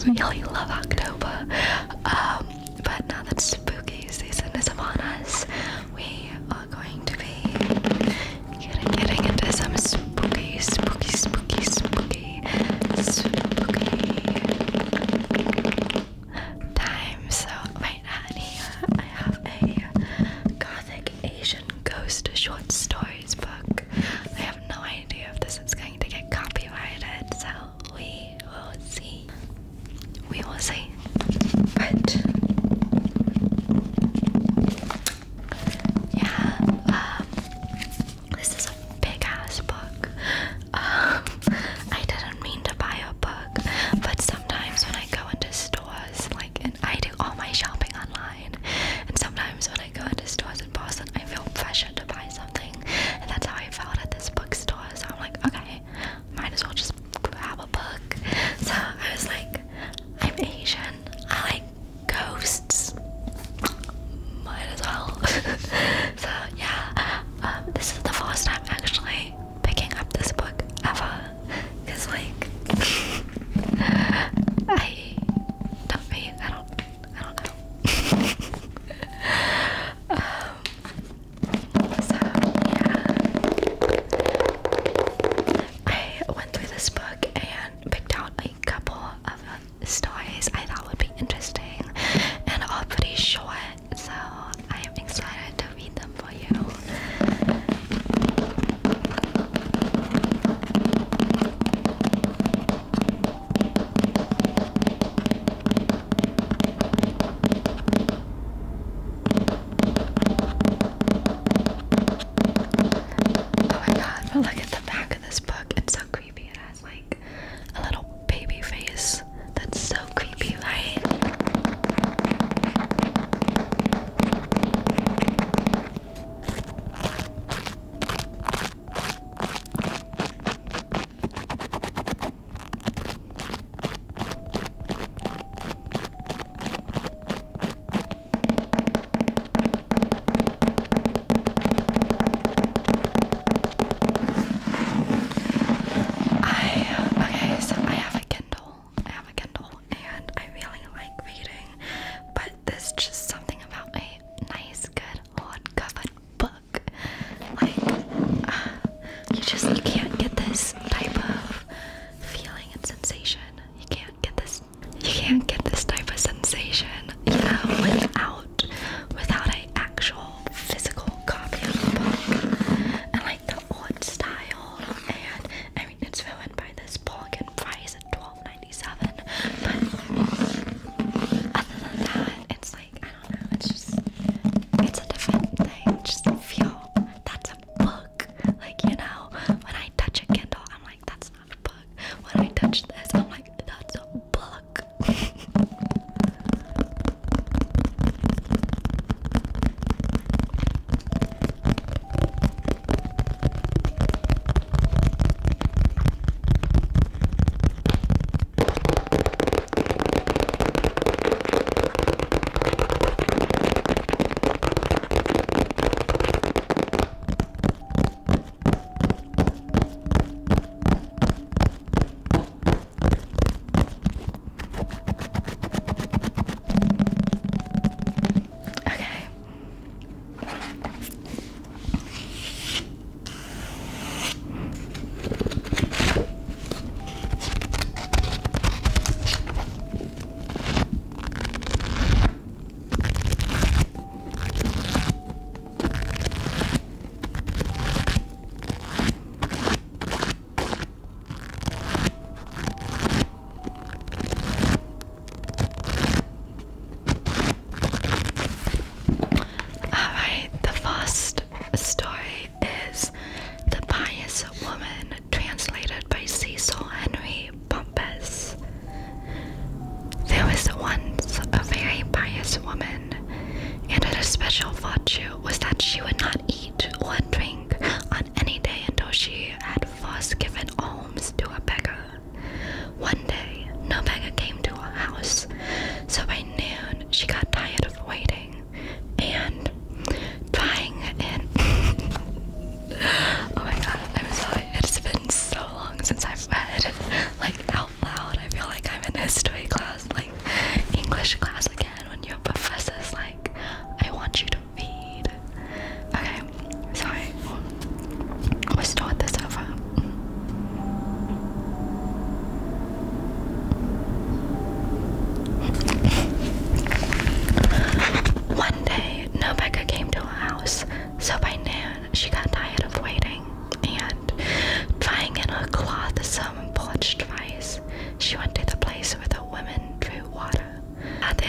really love October. But now that spooky season is upon us, we are going to be getting into some spooky time. So right now here I have a gothic Asian ghost short stories book. I have no idea if this is going to get copyrighted, so we will see. We will see. But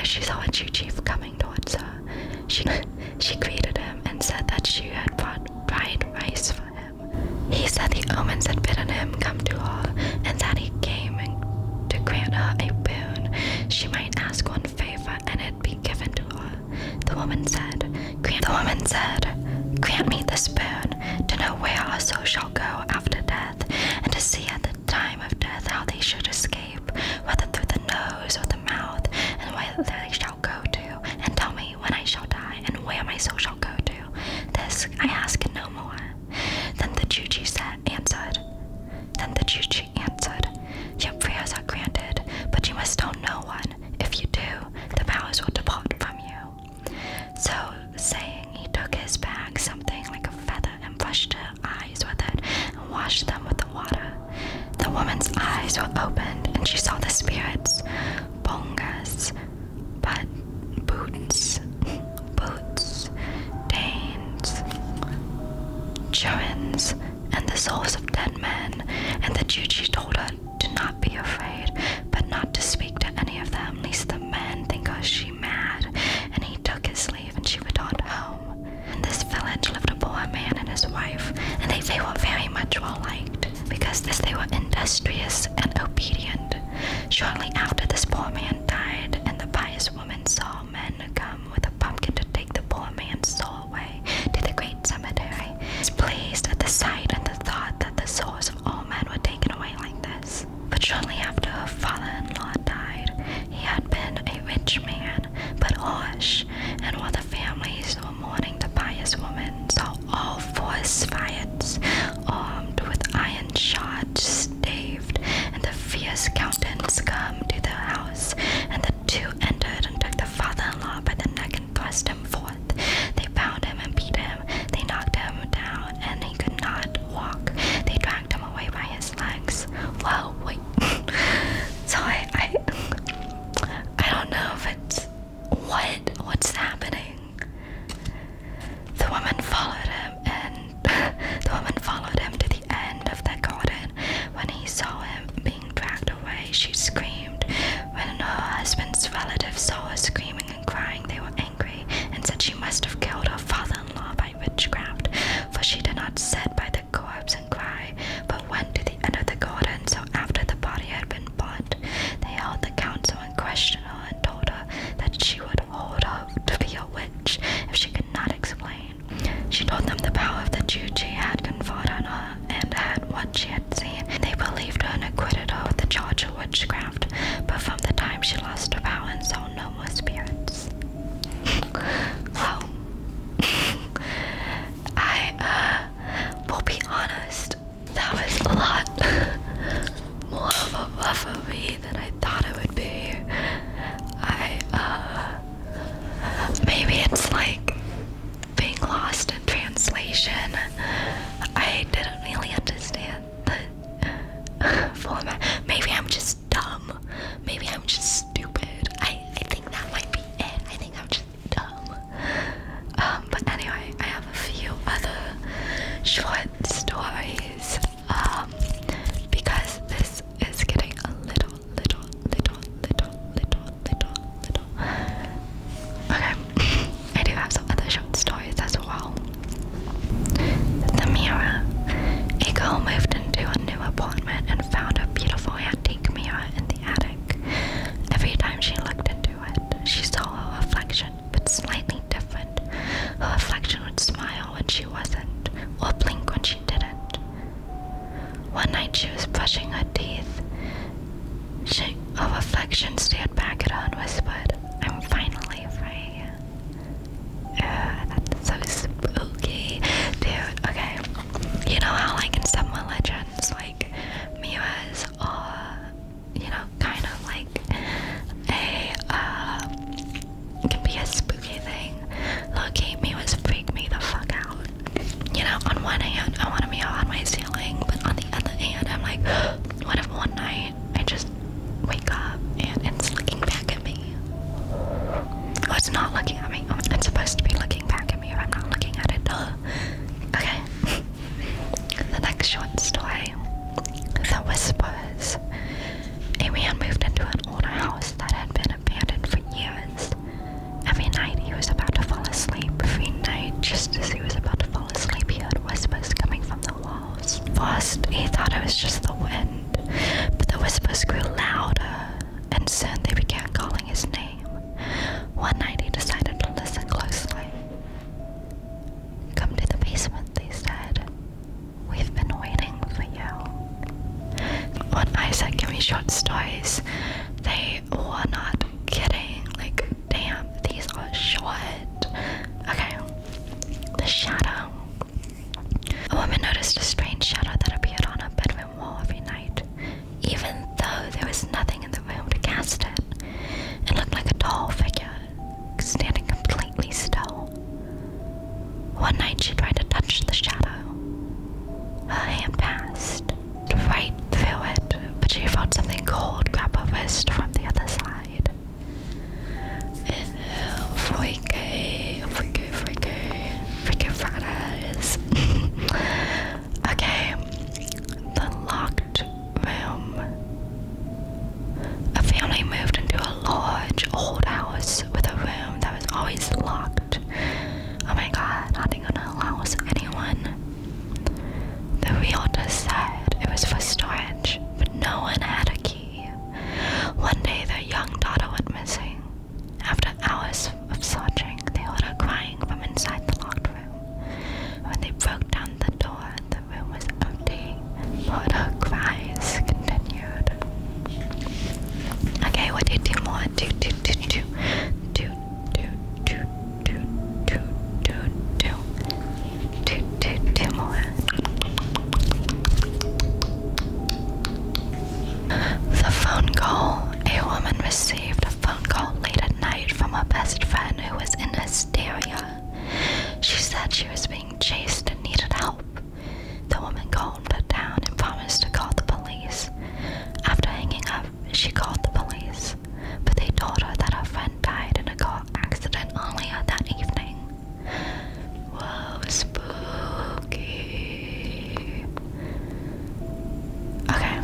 as she saw a chief coming towards her, she greeted him and said that she had brought dried rice for him. He said the omens had bidden him come to her, and that he came to grant her a boon. She might ask one favor, and it'd be given to her. The woman said, grant me this boon, to know where our soul shall go after death, and to see at the time of death how they should escape, whether through the nose or the mouth, and where they shall go to, and tell me when I shall die, and where my soul shall go to. This I ask and no more. Then the Juji answered, your prayers are granted, but you must tell no one. If you do, the powers will depart from you. So saying, he took his bag, something like a feather, and brushed her eyes with it, and washed them with the water. The woman's eyes were opened, and she saw the spirits, bongas, but boots, danes, churins, and the souls of dead men. And the Juji told her to not be afraid, but not to speak to any of them, lest the men think her she mad. And he took his leave, and she returned home. In this village lived a poor man and his wife, and they were very much well liked, because they were industrious and obedient. Shortly after, this poor man died, and the pious woman saw men come with a pumpkin to take the poor man's soul away to the great cemetery. He was pleased at the sight and the thought that the souls of all men were taken away like this. But shortly after, her father-in-law died. He had been a rich man, but harsh, and while the families were mourning, the pious woman saw all four spirits, armed with iron shots, staved, and the fierce countenance come to their house, and the two entered and took the father-in-law by the neck and thrust him forth. They bound him and beat him. They knocked him down, and he could not walk. They dragged him away by his legs. Well, wait. So I don't know if it's what's happening. The woman followed him to the end of the garden. When he saw him being dragged away, she screamed. When her husband's relatives saw her screaming and crying, they were angry and said she must have killed her father-in-law by witchcraft, for she did not sit by the corpse and cry, but went to the end of the garden. So after the body had been burnt, they held the council and questioned her and told her that she would hold her to be a witch if she could not explain. She told them the power of the Juji had conferred on her and had what she had seen, and they believed her and acquitted her with the charge of witchcraft. But from the time she lost her power and saw no more spirits. Well, I will be honest. guys, they were not kidding. Like, damn, these are short. Okay, the shadow. A woman noticed a strange shadow that appeared on her bedroom wall every night, even though there was nothing in the room to cast it. It looked like a tall figure, standing completely still. One night she tried to touch the shadow. Her hand passed right through it, but she felt something cold grab her wrist from the other side. Freaky Fridays. Okay, the locked room. A family moved into a large old house with a room that was always locked. Oh my god, not gonna allow anyone. The realtor said it was for storage, but no one had a key. One day their young daughter went missing. After hours of searching, they heard her crying from inside the locked room. When they broke down the door, the room was empty, but her cries continued. Okay, what do you do more? Do more. The phone call. A woman received a phone call late at night from her best friend who was in hysteria. She said she was being chased and needed help. The woman calmed her down and promised to call the police. After hanging up, she called the police, but they told her that her friend died in a car accident earlier that evening. Whoa, spooky. Okay.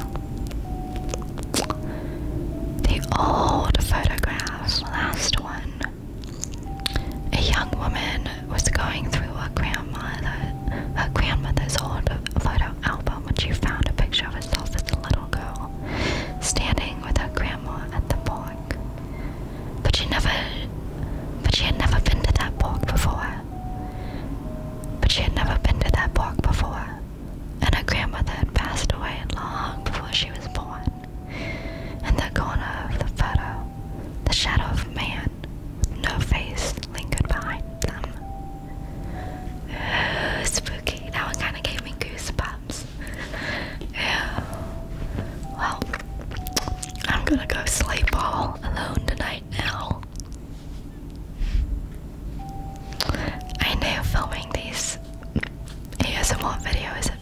The old photograph, last one. A young woman was going through her grandmother's old photo album when she found a picture of herself as a little girl, standing with her grandma at the park. But she had never been to that park before. And her grandmother had passed away long before she was born. In the corner of the photo, the shadow of a man with no face lingered behind them. Ooh, spooky. That one kind of gave me goosebumps. Yeah. Well, I'm gonna go sleep all alone tonight now. I know filming these ASMR videos